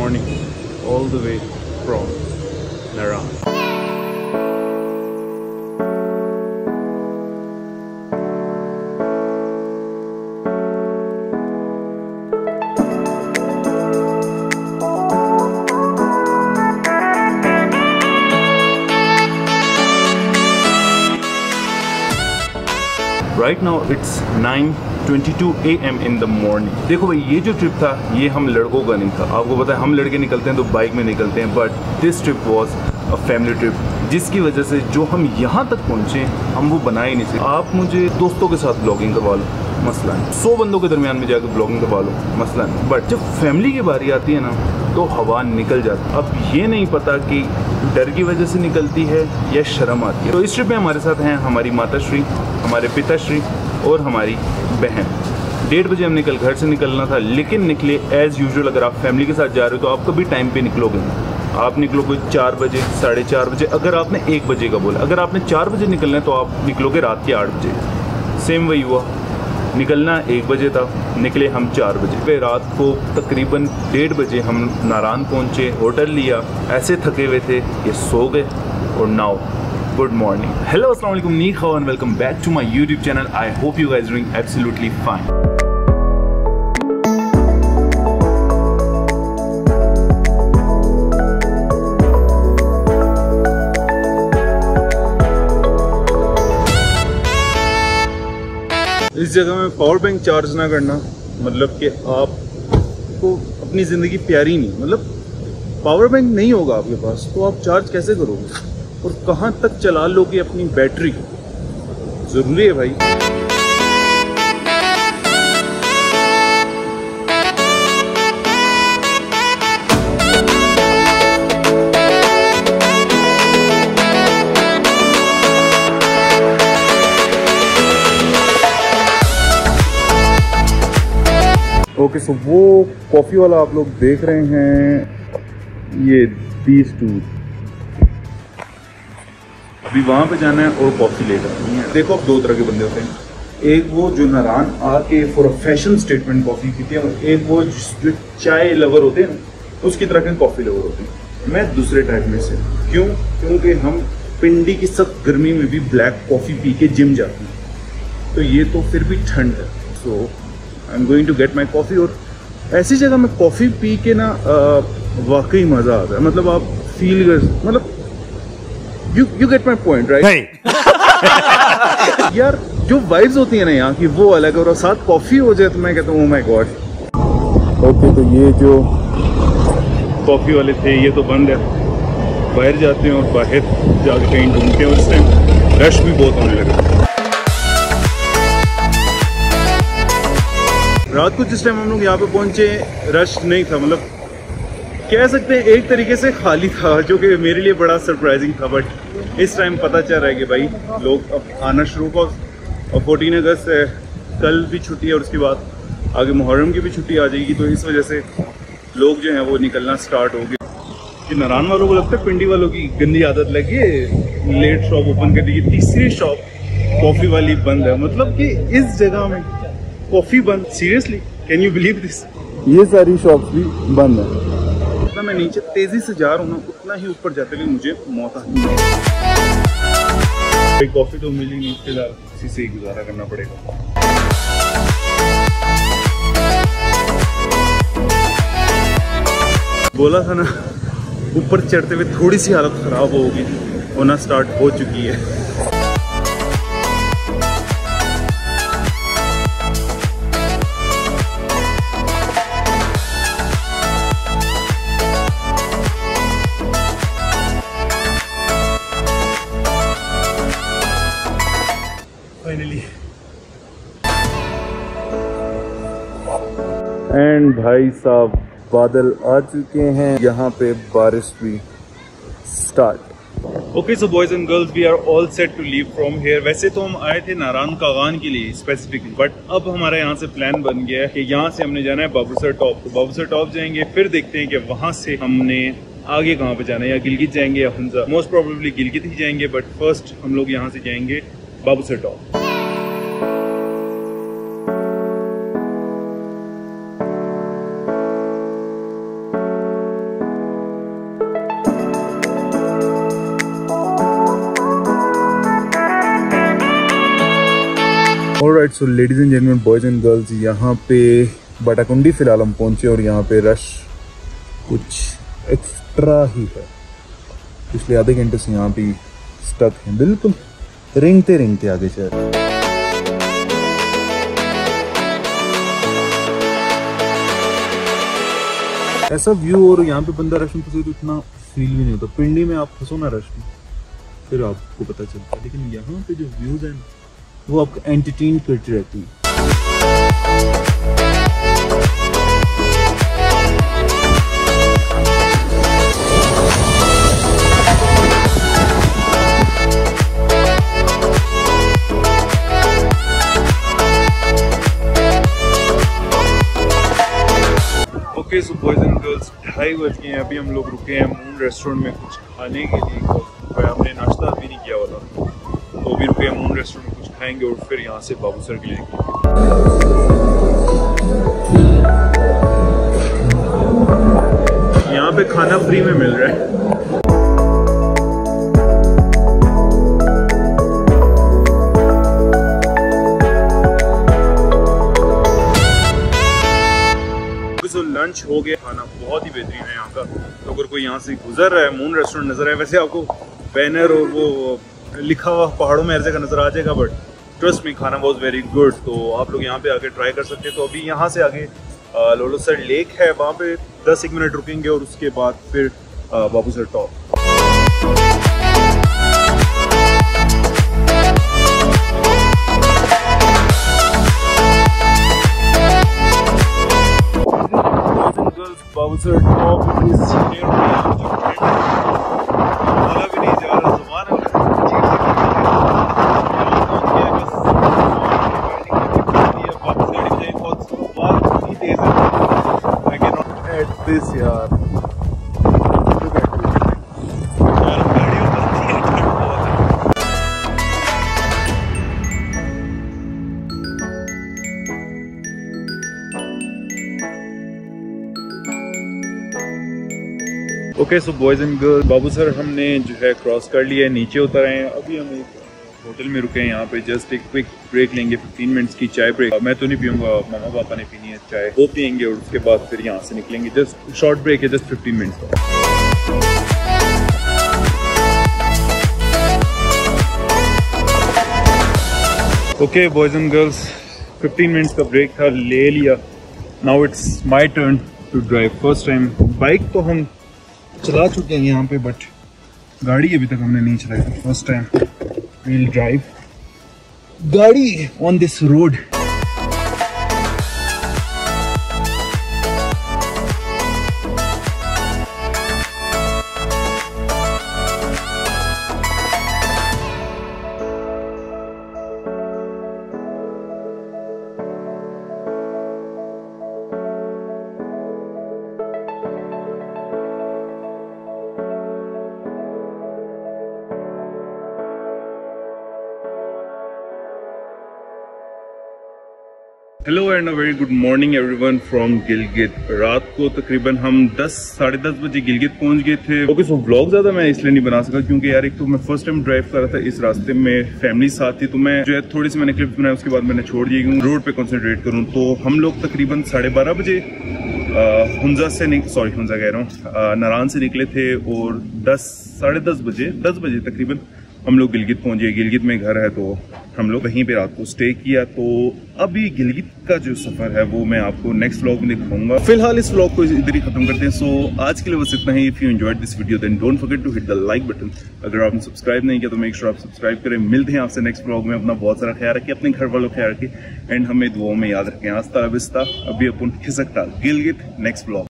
morning all the way from Naran. Right now it's 9:22 AM in the morning. देखो भाई, ये जो trip था ये हम लड़कों का नहीं था। आपको पता है हम लड़के निकलते हैं तो बाइक में निकलते हैं, but this trip was a family trip, जिसकी वजह से जो हम यहाँ तक पहुँचे हम वो बना ही नहीं सकते। आप मुझे दोस्तों के साथ ब्लॉगिंग करवा लो, मसला नहीं। 100 बंदों के दरमियान में जाकर ब्लॉगिंग करवा लो, मसला नहीं। बट जब फैमिली की बारी आती है ना तो हवा निकल जाती है। अब ये नहीं पता कि डर की वजह से निकलती है या शर्म आती है। तो इस ट्रिप में हमारे साथ हैं हमारी माताश्री, हमारे पिताश्री और हमारी बहन। 1:30 बजे हमने कल घर से निकलना था, लेकिन निकले एज़ यूजुअल। अगर आप फैमिली के साथ जा रहे हो तो आप कभी टाइम पे निकलोगे नहीं। आप निकलोगे 4 बजे, 4:30 बजे, अगर आपने 1 बजे का बोला। अगर आपने 4 बजे निकलना है तो आप निकलोगे रात के 8 बजे। सेम वही हुआ, निकलना 1 बजे था, निकले हम 4 बजे। फिर रात को तकरीबन 1:30 बजे हम नारायण पहुँचे, होटल लिया, ऐसे थके हुए थे कि सो गए। और नाउ गुड मॉर्निंग, हेलो, अस्सलाम वालेकुम, नी खाओ and welcome back to my YouTube channel. I hope you guys doing absolutely fine. इस जगह में पावर बैंक चार्ज ना करना मतलब कि आपको अपनी ज़िंदगी प्यारी नहीं, मतलब पावर बैंक नहीं होगा आपके पास तो आप चार्ज कैसे करोगे और कहाँ तक चला लोगे अपनी बैटरी। ज़रूरी है भाई। ओके, सो वो कॉफ़ी वाला आप लोग देख रहे हैं, ये दीज टू अभी वहाँ पे जाना है और कॉफ़ी लेकर आनी है। देखो, अब 2 तरह के बंदे होते हैं, एक वो जो नारायण आके for a fashion statement coffee पीते हैं, और एक वो जो चाय लवर होते हैं ना, उसकी तरह के कॉफ़ी लवर होते हैं। मैं दूसरे टाइप में से। क्यों? क्योंकि हम पिंडी की सख्त गर्मी में भी ब्लैक कॉफ़ी पी के जिम जाते हैं, तो ये तो फिर भी ठंड है। So I am going to get my coffee. और ऐसी जगह में कॉफ़ी पी के ना वाकई मज़ा आता है। मतलब आप फील कर, मतलब you get my point right. यार जो वाइब्स होती है ना यहाँ की वो अलग है, और साथ कॉफ़ी हो जाए तो मैं कहता हूँ ओह माय गॉड। ओके, तो ये जो कॉफ़ी वाले थे ये तो बंद है। बाहर जाते हैं और बाहर जाके कहीं ढूंढते हैं, और इस टाइम रश भी बहुत होने लगा। रात को जिस टाइम हम लोग यहाँ पे पहुँचे रश नहीं था, मतलब कह सकते हैं एक तरीके से खाली था, जो कि मेरे लिए बड़ा सरप्राइजिंग था। बट इस टाइम पता चल रहा है कि भाई लोग अब आना शुरू हो। और 14 अगस्त है, कल भी छुट्टी है और उसके बाद आगे मुहर्रम की भी छुट्टी आ जाएगी, तो इस वजह से लोग जो हैं वो निकलना स्टार्ट हो गए। कि नारायण वालों को लगता है पिंडी वालों की गंदी आदत लगी है, लेट शॉप ओपन कर दी। तीसरी शॉप कॉफ़ी वाली बंद है, मतलब कि इस जगह में कॉफ़ी बंद। Seriously, can you believe this? ये सारी शॉप्स भी बंद है। जितना मैं नीचे तेजी से जा रहा हूँ ना, उतना ही ऊपर जाते हुए मुझे मौत आती है। कॉफ़ी तो मिली नहीं, फिलहाल इसी से ही गुजारा करना पड़ेगा। बोला था ना ऊपर चढ़ते हुए थोड़ी सी हालत ख़राब होगी, होना स्टार्ट हो चुकी है। एंड भाई साहब बादल आ चुके हैं, यहाँ पे बारिश भी start. Okay, so boys and girls, we are all set to leave from here. वैसे तो हम आए थे नारायण कागान के लिए स्पेसिफिकली, बट अब हमारा यहाँ से प्लान बन गया है कि यहाँ से हमने जाना है बाबूसर टॉप। तो बाबूसर टॉप जाएंगे, फिर देखते हैं कि वहाँ से हमने आगे कहाँ पे जाना है, या गिलगित जाएंगे या हुंजा। मोस्ट प्रोबेबली गिलगित ही जाएंगे, बट फर्स्ट हम लोग यहाँ से जाएंगे Babusar top. Alright, so ladies and gentleman, boys and girls, यहाँ पे बटाकुंडी फिलहाल हम पहुंचे और यहाँ पे रश कुछ एक्स्ट्रा ही है। पिछले आधे घंटे से यहाँ पे स्टक हैं, बिल्कुल रेंगते रेंगते आगे चल। ऐसा व्यू और यहाँ पे बंदा रश में फंसे तो इतना फील भी नहीं होता। पिंडी में आप फंसो ना रश में, फिर आपको पता चलता है, लेकिन यहाँ पे जो व्यूज है वो आपको एंटरटेन करती रहती है। Okay, so boys and girls, 2:30 बज गए हैं। अभी हम लोग रुके हैं मून रेस्टोरेंट में कुछ खाने के लिए। हमने नाश्ता भी नहीं किया वाला, तो अभी रुके हैं मून रेस्टोरेंट में, कुछ खाएंगे और फिर यहाँ से बाबूसर के लिए। यहाँ पे खाना फ्री में मिल रहा है। लंच हो गया, खाना बहुत ही बेहतरीन है यहाँ का। तो अगर कोई यहाँ से गुजर रहा है, मून रेस्टोरेंट नजर है, वैसे आपको बैनर और वो लिखा हुआ पहाड़ों में हर जगह नजर आ जाएगा, बट ट्रस्ट मी, खाना वाज वेरी गुड। तो आप लोग यहाँ पे आके ट्राई कर सकते हैं। तो अभी यहाँ से आगे लोलोसर लेक है, वहाँ पे 10-1 मिनट रुकेंगे और उसके बाद फिर Babusar top. Babusar top is here. बोला भी नहीं जा रहा, सुभान अल्लाह। एट दिस यार, okay, so boys and girls, Babusar हमने जो है क्रॉस कर लिया है, नीचे उतर आए हैं। अभी हम एक होटल में रुके हैं, यहाँ पे जस्ट एक क्विक ब्रेक लेंगे, 15 मिनट्स की चाय ब्रेक। मैं तो नहीं पीऊंगा, मामा पापा ने पीनी है चाय, वो पियेंगे और उसके बाद फिर यहाँ से निकलेंगे। जस्ट शॉर्ट ब्रेक है, जस्ट 15 मिनट्स का। Okay boys and girls, 15 minutes का ब्रेक था, ले लिया। Now it's my turn to drive. First time bike तो हम चला चुके हैं यहाँ पे, बट गाड़ी अभी तक हमने नहीं चलाई थी। फर्स्ट टाइम वील ड्राइव गाड़ी on this road. Hello and a very good morning everyone from Gilgit. रात को तकरीबन हम 10-10:30 बजे गिलगित पहुंच गए थे। ओके, सो व्लॉग ज्यादा मैं इसलिए नहीं बना सका क्योंकि यार एक तो मैं फर्स्ट टाइम ड्राइव कर रहा था, इस रास्ते में फैमिली साथ थी, तो मैं जो है थोड़ी सी मैंने क्लिप्स बनाए, उसके बाद मैंने छोड़ दिए क्योंकि रोड पे कंसंट्रेट करूँ। तो हम लोग तकरीबन 12:30 बजे हुंजा कह रहा हूँ, नारान से निकले थे और 10-10:30 बजे 10 बजे तकरीबन हम लोग गिलगित पहुंचे। गिलगित में घर है तो हम लोग वहीं पे रात को स्टे किया। तो अभी गिलगित का जो सफर है वो मैं आपको नेक्स्ट व्लॉग में दिखाऊंगा। फिलहाल इस व्लॉग को इधर ही खत्म करते हैं। सो आज के लिए बस इतना ही। If you enjoyed this video then don't forget to hit the like button. अगर आपने सब्सक्राइब नहीं किया तो मेक श्योर आप सब्सक्राइब करें। मिलते हैं आपसे नेक्स्ट व्लॉग में। अपना बहुत सारा ख्याल रखिए, अपने घर वालों का ख्याल रखिए एंड हमें दुआओं में याद रखें। आस्ता विस्ता, अभी अपन खिसकता गिलगित नेक्स्ट व्लॉग।